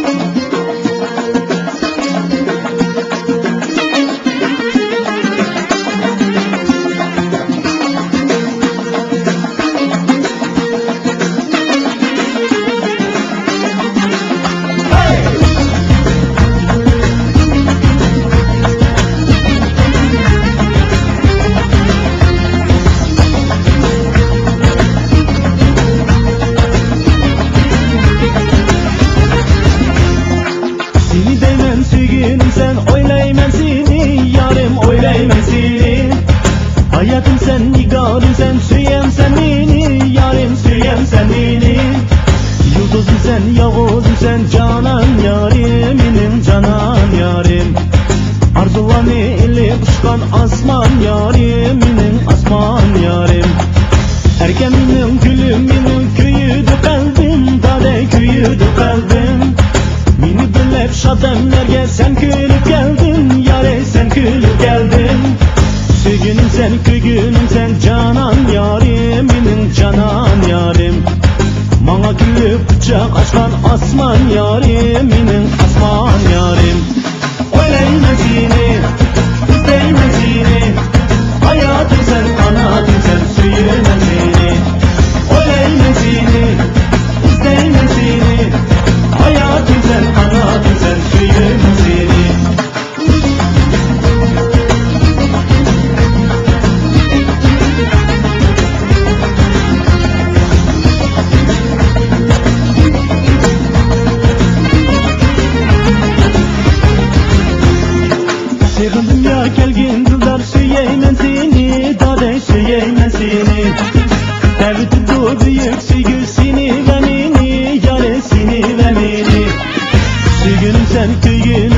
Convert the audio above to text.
Sen oylayman seni, yarim oylayman seni. Hayatım sen, nigarım sen, süyem sen beni, yarim süyem sen beni. Yıldızım sen, yavuzum sen, canan yarim, benim canan yarim. Arzularını ile uçkan asman yarim, benim asman yarim. Erken benim gülüm, benim köyüdü kalbim, dade köyüdü kalbim. Meni bilip şademlerge sen külüp geldin, yare sen külüp geldin. Sügünüm sen, kügünüm sen, canan yarim, benim canan yarim. Bana külüp kucak açkan asman yarim, benim asman yarim. Oylayman seni, isteyman seni. Hayatım sen, kanatım sen, süyümen seni. Oylayman seni, isteyman seni. Hayatım sen, kanatım sen, süyümen seni. Sevdim ya gelgin dildar, süyeymen seni, dade süyeymen seni. Evde du büyük sügü seni ve beni, yare seni ve beni. Sügünüm sen, kügünüm